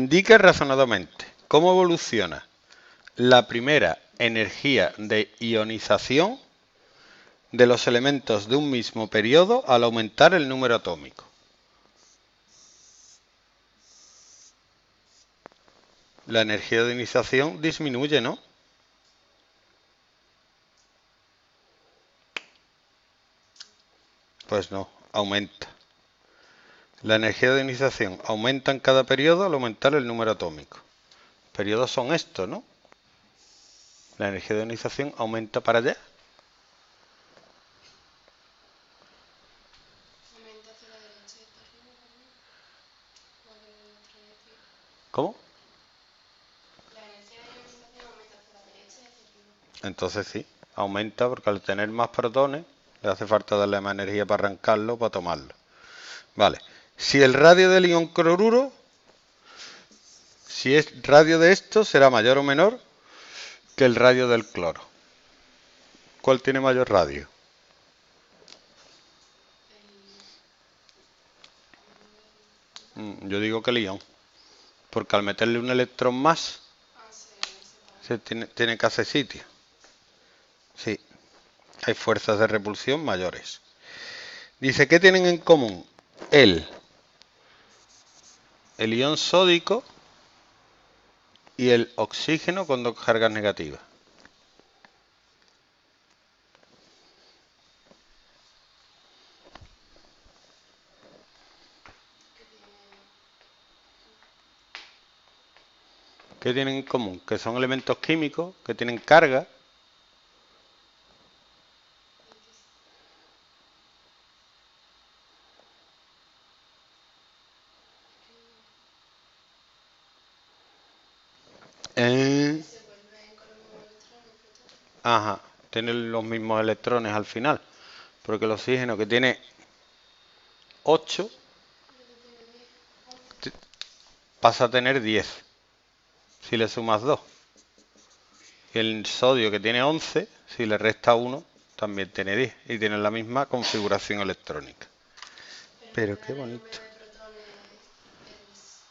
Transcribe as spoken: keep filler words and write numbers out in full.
Indique razonadamente cómo evoluciona la primera energía de ionización de los elementos de un mismo periodo al aumentar el número atómico. La energía de ionización disminuye, ¿no? Pues no, aumenta. La energía de ionización aumenta en cada periodo al aumentar el número atómico. Periodos son estos, ¿no? La energía de ionización aumenta para allá. Aumenta hacia la derecha y hacia arriba también. ¿Cuál es la otra dirección? ¿Cómo? La energía de ionización aumenta hacia la derecha y hacia arriba. Entonces sí, aumenta porque al tener más protones le hace falta darle más energía para arrancarlo, para tomarlo. Vale, si el radio del ion cloruro, si es radio de esto, será mayor o menor que el radio del cloro. ¿Cuál tiene mayor radio? El... Mm, Yo digo que el ion, porque al meterle un electrón más, Ah, se separa. se tiene, tiene que hacer sitio. Sí, hay fuerzas de repulsión mayores. Dice, ¿qué tienen en común? El, el ion sódico y el oxígeno con dos cargas negativas. Que tiene... ¿Qué tienen en común? Que son elementos químicos que tienen carga. Eh, Que se vuelven con los mismos electrones, protones. ajá, tienen los mismos electrones al final. Porque el oxígeno que tiene ocho Y el que tiene diez, once. pasa a tener diez si le sumas dos. Y el sodio que tiene once, si le resta uno, también tiene diez. Y tienen la misma configuración electrónica. Pero Pero me qué dan el bonito. número de